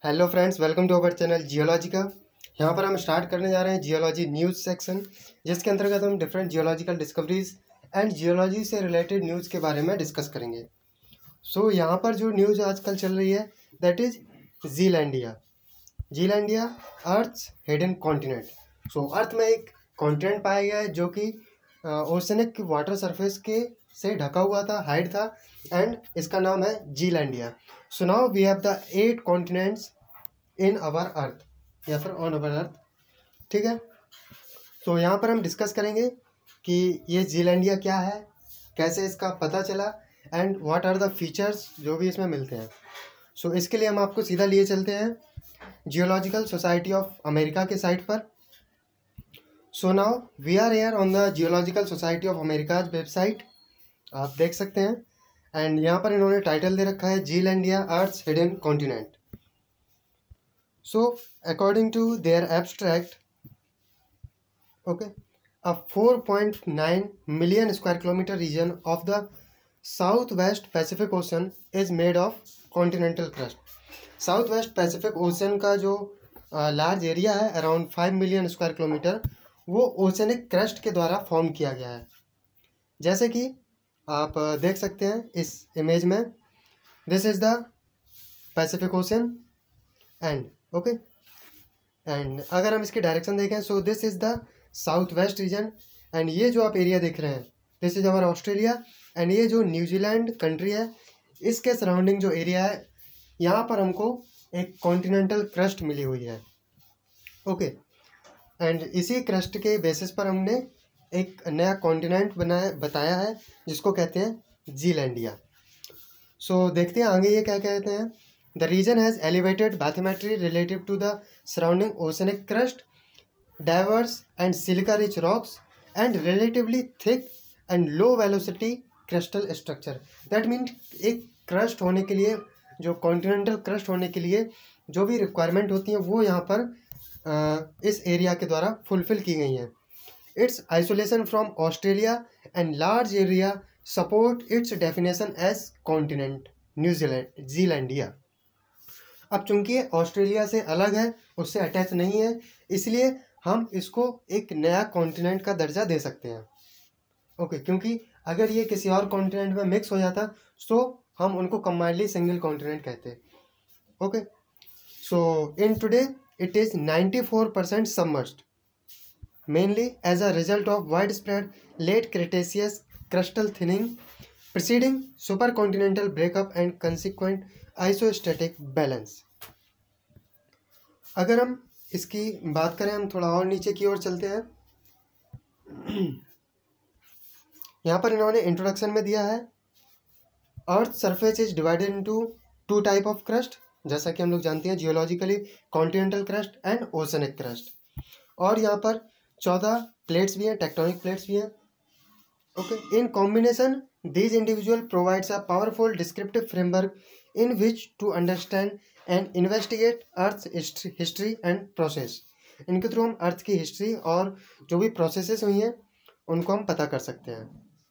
Hello friends, welcome to our channel geology का। यहाँ पर हम स्टार्ट करने जा रहे हैं जियोलॉजी न्यूज़ सेक्शन, जिसके अंतर्गत हम different geological discoveries and geology से रिलेटेड न्यूज़ के बारे में डिस्कस करेंगे। सो यहाँ पर जो न्यूज़ आजकल चल रही है that is Zealandia. Zealandia Earth's hidden continent. So Earth में एक कॉन्टिनेंट पाया गया है जो कि ओशनिक वाटर सरफेस के से ढका हुआ था, हाइड था, एंड इसका नाम है Zealandia. So now we have the 8 continents in our Earth या फिर ऑन अवर अर्थ। ठीक है, तो यहाँ पर हम डिस्कस करेंगे कि ये जीलैंडिया क्या है, कैसे इसका पता चला, and what are the features जो भी इसमें मिलते हैं। सो इसके लिए हम आपको सीधा लिए चलते हैं जियोलॉजिकल सोसाइटी ऑफ अमेरिका के साइट पर। So now we are here on the Geological Society of America's website, आप देख सकते हैं। एंड यहाँ पर इन्होंने टाइटल दे रखा है Zealandia Earth's hidden continent. So, according to their abstract, okay, a 4.9 million square kilometer region of the Southwest Pacific Ocean is made of continental crust. Southwest Pacific Ocean का जो लार्ज एरिया है around 5 million square kilometre, वो oceanic crust के द्वारा form किया गया है। जैसे कि आप देख सकते हैं इस इमेज में, this is the Pacific Ocean and okay and अगर हम इसकी डायरेक्शन देखें, so this is the south west region, and ये जो आप एरिया देख रहे हैं this is our Australia, and ये जो न्यूजीलैंड कंट्री है इसके सराउंडिंग जो एरिया है यहाँ पर हमको एक कॉन्टिनेंटल क्रस्ट मिली हुई है। ओके, एंड इसी क्रस्ट के बेसिस पर हमने एक नया कॉन्टिनेंट बताया है जिसको कहते हैं जीलैंडिया। सो देखते हैं आगे ये क्या कहते हैं। The region has elevated bathymetry relative to the surrounding oceanic crust, diverse and silica-rich rocks, and relatively thick and low-velocity crustal structure. That means एक क्रस्ट होने के लिए, जो कॉन्टिनेंटल क्रस्ट होने के लिए जो भी रिक्वायरमेंट होती हैं वो यहाँ पर इस एरिया के द्वारा फुलफिल की गई हैं। Its isolation from Australia and large area support its definition as continent, New Zealand, Zealandia. अब चूंकि ऑस्ट्रेलिया से अलग है, उससे अटैच नहीं है, इसलिए हम इसको एक नया कॉन्टिनेंट का दर्जा दे सकते हैं। ओके, क्योंकि अगर ये किसी और कॉन्टिनेंट में मिक्स हो जाता तो हम उनको कंबाइंडली सिंगल कॉन्टिनेंट कहते। Okay, so in today it is 94% submerged, mainly as a result of widespread late Cretaceous crustal thinning preceding supercontinental breakup and consequent isostatic balance. अगर हम इसकी बात करें, हम थोड़ा और नीचे की ओर चलते हैं। यहाँ पर इन्होंने इंट्रोडक्शन में दिया है Earth surface is divided into 2 type of crust, जैसा कि हम लोग जानते हैं geologically continental crust and oceanic crust. और यहाँ पर 14 प्लेट्स भी हैं, टेक्टोनिक प्लेट्स भी हैं। Okay, in combination these individual provides a powerful descriptive framework in which to understand and investigate Earth's history and process. इनके थ्रू हम अर्थ की हिस्ट्री और जो भी प्रोसेसेस हुई हैं उनको हम पता कर सकते हैं।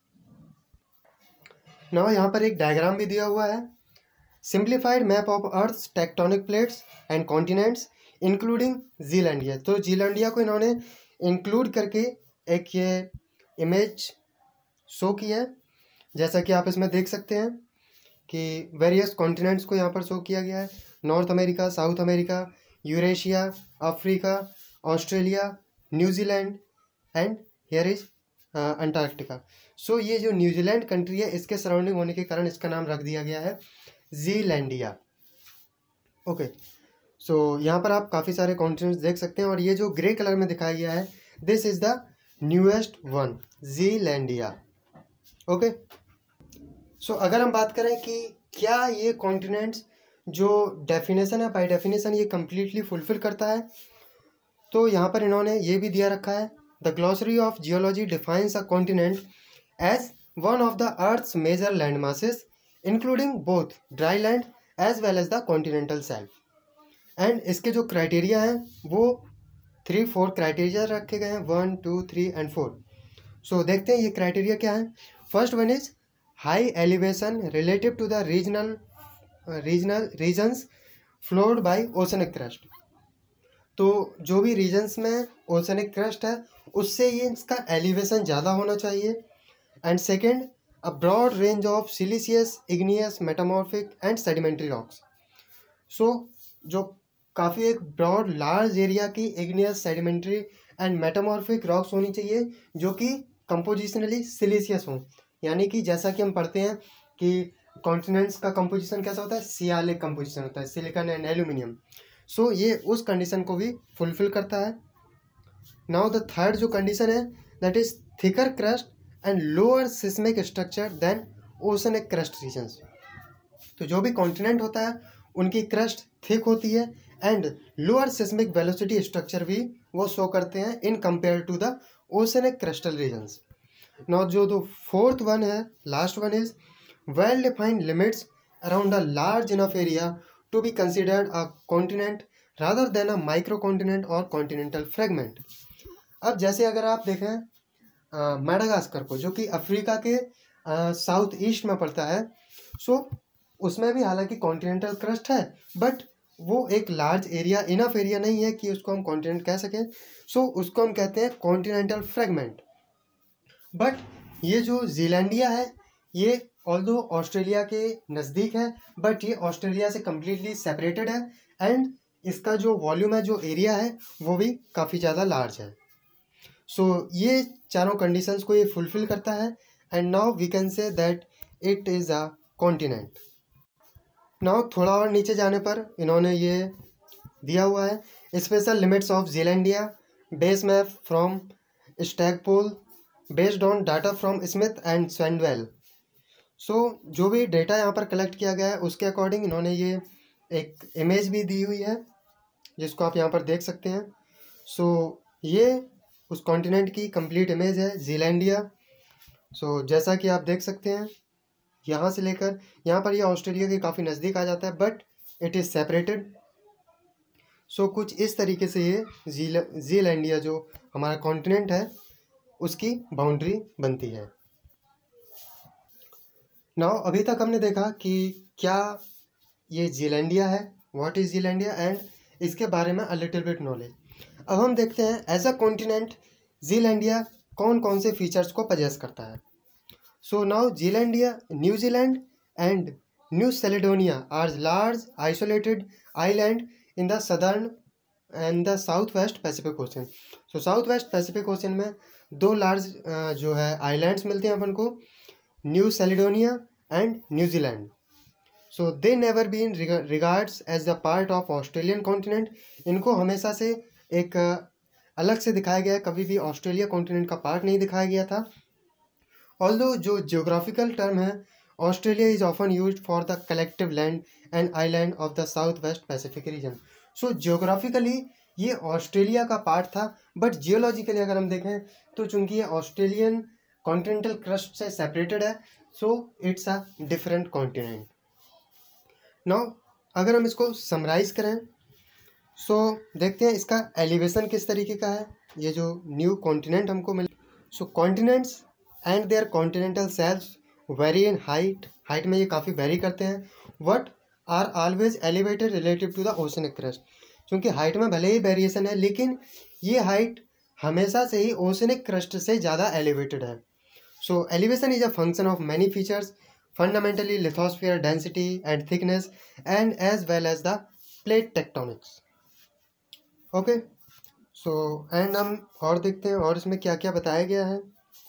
नाउ यहाँ पर एक डायग्राम भी दिया हुआ है, simplified map of Earth's tectonic plates and continents including Zealandia. तो जीलैंडिया को इन्होंने इंक्लूड करके एक ये इमेज शो की है, जैसा कि आप इसमें देख सकते हैं कि वेरियस कॉन्टिनेंट्स को यहाँ पर शो किया गया है। North America, South America, Eurasia, Africa, Australia, New Zealand and here is Antarctica. So ये जो न्यूजीलैंड कंट्री है इसके सराउंडिंग होने के कारण इसका नाम रख दिया गया है जीलैंडिया। ओके, सो यहाँ पर आप काफ़ी सारे कॉन्टिनेंट्स देख सकते हैं, और ये जो ग्रे कलर में दिखाया गया है this is the newest one, Zealandia. Okay, so अगर हम बात करें कि क्या ये कॉन्टिनेंट्स जो डेफिनेशन है बाय डेफिनेशन ये कम्प्लीटली फुलफिल करता है, तो यहाँ पर इन्होंने ये भी दिया रखा है, the glossary of geology defines a continent as one of the Earth's major land masses including both dry land as well as the continental shelf. And इसके जो क्राइटेरिया हैं वो 3-4 क्राइटेरिया रखे गए हैं, 1, 2, 3 एंड 4। सो देखते हैं ये क्राइटेरिया क्या है। First one is high elevation relative to the regions floored by oceanic crust. तो जो भी रीजन्स में ओशनिक क्रस्ट है उससे ये इसका एलिवेशन ज़्यादा होना चाहिए। And second, a broad range of siliceous, igneous, metamorphic and sedimentary rocks. So जो काफ़ी एक ब्रॉड लार्ज एरिया की igneous, sedimentary and metamorphic rocks होनी चाहिए जो कि कंपोजिशनली सिलिशियस हों। यानी कि जैसा कि हम पढ़ते हैं कि कॉन्टिनेंट्स का कंपोजिशन कैसा होता है, सियालिक कंपोजिशन होता है, सिलिकॉन एंड एल्यूमिनियम। सो ये उस कंडीशन को भी फुलफिल करता है। नाउ द थर्ड जो कंडीशन है that is thicker crust and lower seismic structure than oceanic crust regions. तो जो भी कॉन्टिनेंट होता है उनकी क्रस्ट थिक होती है and lower seismic velocity structure भी वो शो करते हैं in compare to the oceanic crustal regions. Now जो दो फोर्थ वन है, last one is well defined limits around a large enough area to be considered a continent rather than a microcontinent और continental fragment. अब जैसे अगर आप देखें Madagascar को, जो कि अफ्रीका के साउथ ईस्ट में पड़ता है, सो उसमें भी हालांकि कॉन्टिनेंटल क्रस्ट है बट वो एक लार्ज एरिया, इनफ एरिया नहीं है कि उसको हम कॉन्टिनेंट कह सकें। सो उसको हम कहते हैं कॉन्टिनेंटल फ्रेगमेंट। बट ये जो जीलैंडिया है ये ऑल्दो ऑस्ट्रेलिया के नज़दीक है बट ये ऑस्ट्रेलिया से कम्प्लीटली सेपरेटेड है एंड इसका जो वॉल्यूम है, जो एरिया है, वो भी काफ़ी ज़्यादा लार्ज है। सो ये चारों कंडीशंस को ये फुलफिल करता है and now we can say that it is a continent. Now थोड़ा और नीचे जाने पर इन्होंने ये दिया हुआ है spatial limits of Zealandia, base map from Stagpole based on data from Smith and Sandwell. So जो भी डेटा यहाँ पर कलेक्ट किया गया है उसके अकॉर्डिंग इन्होंने ये एक इमेज भी दी हुई है जिसको आप यहाँ पर देख सकते हैं। सो ये उस कॉन्टिनेंट की कंप्लीट इमेज है, जीलैंडिया। सो जैसा कि आप देख सकते हैं यहाँ से लेकर यहाँ पर ये ऑस्ट्रेलिया के काफ़ी नज़दीक आ जाता है but it is separated. So कुछ इस तरीके से ये जीलैंडिया जो हमारा कॉन्टिनेंट है उसकी बाउंड्री बनती है। नाउ अभी तक हमने देखा कि क्या ये जीलैंडिया है, व्हाट इज़ जीलैंडिया, एंड इसके बारे में अ लिटिल बिट नॉलेज। अब हम देखते हैं एज अ कॉन्टिनेंट जीलैंडिया कौन कौन से फीचर्स को पजेस करता है। So now Zealandia, New Zealand and New Caledonia are large isolated island in the southern and the south west Pacific Ocean. So south west Pacific Ocean में दो large जो है आइलैंड्स मिलते हैं अपन को, New Caledonia and New Zealand. So they never been regards as the part of Australian continent. इनको हमेशा से एक अलग से दिखाया गया है, कभी भी ऑस्ट्रेलिया कॉन्टिनेंट का पार्ट नहीं दिखाया गया था। ऑल्दो जो जियोग्राफिकल टर्म है, Australia is often used for the collective land and island of the south west Pacific region. So geographically ये ऑस्ट्रेलिया का पार्ट था बट जियोलॉजिकली अगर हम देखें तो चूंकि ये ऑस्ट्रेलियन कॉन्टिनेंटल क्रस्ट से सेपरेटेड है so it's a different continent. Now अगर हम इसको समराइज करें सो देखते हैं इसका एलिवेशन किस तरीके का है। ये जो न्यू कॉन्टिनेंट हमको मिले, so continents and their continental shelves vary in height, height में ये काफ़ी वेरी करते हैं, but are always elevated relative to the oceanic crust. क्योंकि हाइट में भले ही वेरिएशन है लेकिन ये हाइट हमेशा से ही ओशनिक क्रस्ट से ज़्यादा एलिवेटेड है। So elevation is a function of many features, fundamentally lithosphere density and thickness and as well as the plate tectonics. Okay, so and हम और देखते हैं और इसमें क्या क्या बताया गया है।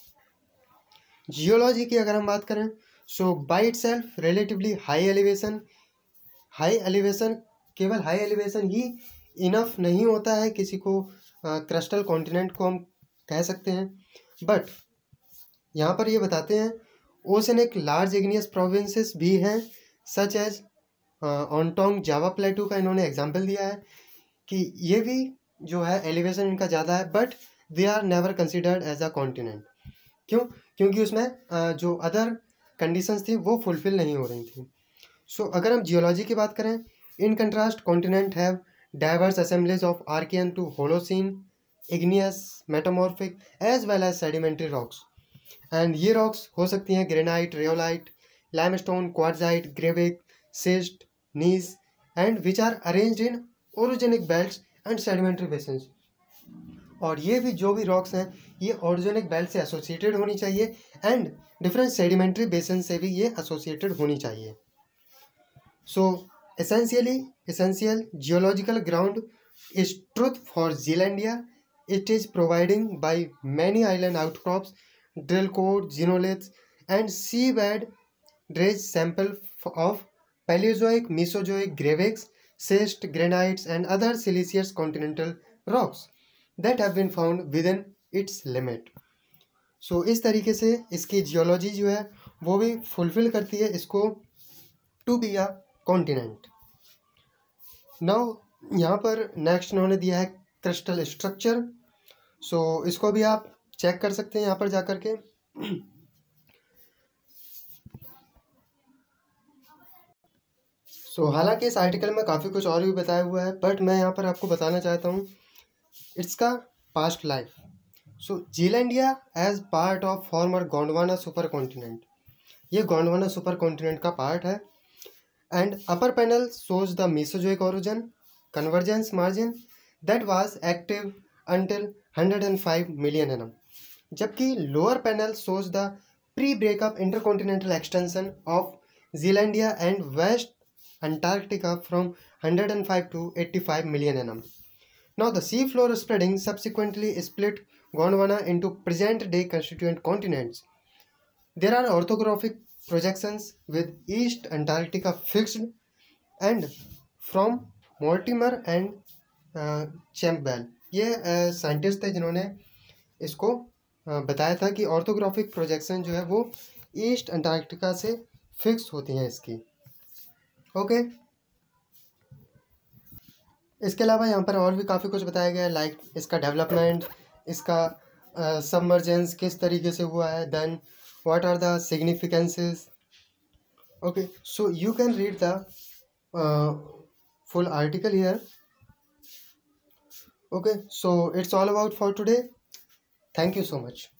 जियोलॉजी की अगर हम बात करें so by it self relatively high elevation, high elevation, केवल हाई एलिवेशन ही इनफ नहीं होता है किसी को क्रस्टल कॉन्टिनेंट को हम कह सकते हैं। बट यहाँ पर ये बताते हैं ओशनिक लार्ज इग्नियस प्रोविंसेस भी हैं सच एज ऑनटोंग जावा प्लेटू का इन्होंने एग्जाम्पल दिया है कि ये भी जो है एलिवेशन इनका ज़्यादा है but they are never considered as a continent. क्यों? क्योंकि उसमें जो अदर कंडीशंस थी वो फुलफिल नहीं हो रही थी। सो अगर हम जियोलॉजी की बात करें, in contrast continent have diverse assemblies of Archean to Holocene, igneous, metamorphic as well as sedimentary rocks. And ये रॉक्स हो सकती हैं granite, rhyolite, limestone, quartzite, greywacke, schist, gneiss and which are arranged in orogenic belts and sedimentary basins. और ये भी जो भी rocks हैं ये ऑर्गेनिक बेल्ट से एसोसिएटेड होनी चाहिए एंड डिफरेंट सेडिमेंट्री बेसन से भी ये एसोसिएटेड होनी चाहिए. सो essential geological ground is truth for Zealandia. It is providing by many island outcrops, drill core, xenoliths and seabed dredge sample of Paleozoic, Mesozoic, gravex, schist, granites and other siliceous continental rocks that have been found within its limit. So इस तरीके से इसकी geology जो है वो भी fulfil करती है इसको to be a continent. Now यहाँ पर नेक्स्ट उन्होंने दिया है क्रिस्टल स्ट्रक्चर. सो इसको भी आप चेक कर सकते हैं यहाँ पर जाकर के. सो हालांकि इस आर्टिकल में काफ़ी कुछ और भी बताया हुआ है बट मैं यहाँ पर आपको बताना चाहता हूँ इसका past life. So Zealandia as part of former Gondwana supercontinent. ये गोंडवाना सुपर कॉन्टिनेंट का पार्ट है. And upper panel shows the Mesozoic origin convergence margin that was active until 105 million annum. जबकि lower panel shows the pre-breakup intercontinental extension of Zealandia and West Antarctica from 105 to 85 million annum. Now the sea floor spreading subsequently split Gondwana into present-day constituent continents. There are orthographic projections with East Antarctica fixed and from Mortimer and Campbell. ये scientist थे जिन्होंने इसको बताया था कि orthographic projection जो है वो ईस्ट अंटार्कटिका से फिक्स होती हैं इसकी. ओके. इसके अलावा यहाँ पर और भी काफ़ी कुछ बताया गया है लाइक इसका डेवलपमेंट, इसका सबमर्जेंस किस तरीके से हुआ है, then what are the significances. Okay, so you can read the full article here. Okay, so it's all about for today. Thank you so much.